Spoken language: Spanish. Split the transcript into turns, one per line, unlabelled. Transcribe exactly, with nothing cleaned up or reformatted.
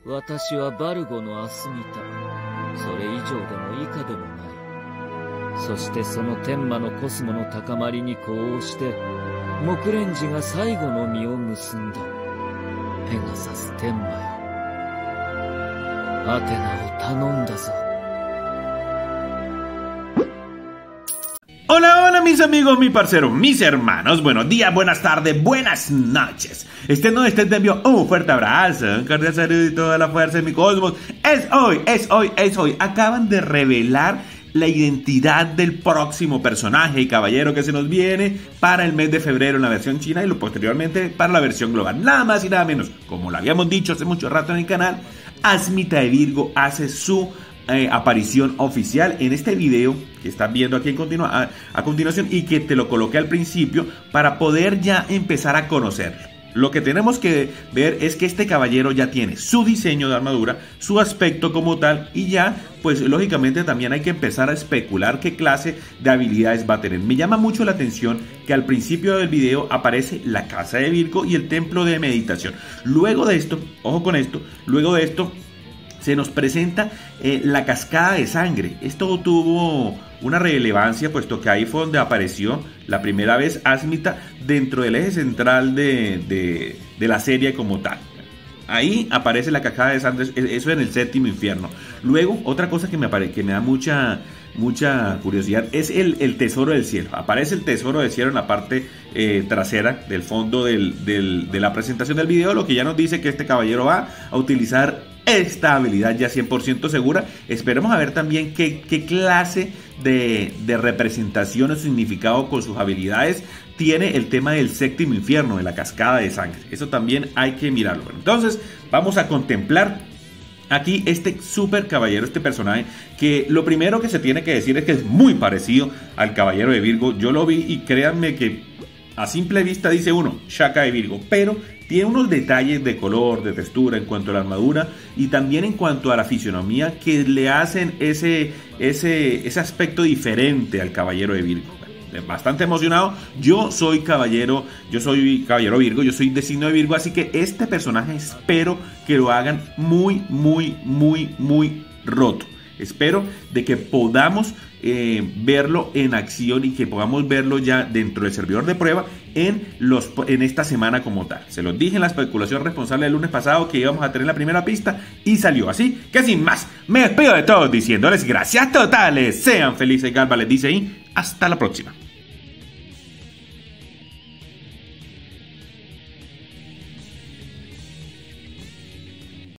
私はバルゴのアスミタ。それ以上でも以下でもない。そしてその天魔のコスモの高まりに呼応して、木蓮寺が最後の実を結んだ。ペガサス天魔よ。アテナを頼んだぞ。
Hola, hola mis amigos, mis parceros, mis hermanos, buenos días, buenas tardes, buenas noches. Estén donde estén, te envío un fuerte abrazo, un cordial saludo y toda la fuerza de mi cosmos. Es hoy, es hoy, es hoy. Acaban de revelar la identidad del próximo personaje y caballero que se nos viene para el mes de febrero en la versión china y lo posteriormente para la versión global. Nada más y nada menos, como lo habíamos dicho hace mucho rato en el canal, Asmita de Virgo hace su Eh, aparición oficial en este video que están viendo aquí en continua, a, a continuación y que te lo coloqué al principio para poder ya empezar a conocerlo. Lo que tenemos que ver es que este caballero ya tiene su diseño de armadura, su aspecto como tal y ya pues lógicamente también hay que empezar a especular qué clase de habilidades va a tener. Me llama mucho la atención que al principio del video aparece la casa de Virgo y el templo de meditación. Luego de esto, ojo con esto, luego de esto se nos presenta eh, la cascada de sangre. Esto tuvo una relevancia puesto que ahí fue donde apareció la primera vez Asmita dentro del eje central de, de, de la serie como tal. Ahí aparece la cascada de sangre, eso en el séptimo infierno. Luego, otra cosa que me, apare, que me da mucha, mucha curiosidad es el, el tesoro del cielo. Aparece el tesoro del cielo en la parte eh, trasera del fondo del, del, de la presentación del video, lo que ya nos dice que este caballero va a utilizar esta habilidad ya cien por ciento segura. Esperemos a ver también qué, qué clase de, de representación o significado con sus habilidades tiene el tema del séptimo infierno, de la cascada de sangre. Eso también hay que mirarlo. Entonces vamos a contemplar aquí este super caballero, este personaje que lo primero que se tiene que decir es que es muy parecido al caballero de Virgo. Yo lo vi y créanme que a simple vista dice uno, Shaka de Virgo, pero tiene unos detalles de color, de textura en cuanto a la armadura y también en cuanto a la fisionomía que le hacen ese, ese, ese aspecto diferente al caballero de Virgo. Bastante emocionado. Yo soy caballero, yo soy caballero Virgo, yo soy de signo de Virgo, así que este personaje espero que lo hagan muy, muy, muy, muy roto. Espero de que podamos eh, verlo en acción y que podamos verlo ya dentro del servidor de prueba en, los, en esta semana como tal. Se los dije en la especulación responsable del lunes pasado que íbamos a tener la primera pista y salió. Así que sin más, me despido de todos diciéndoles gracias totales. Sean felices, Galva les dice y hasta la próxima.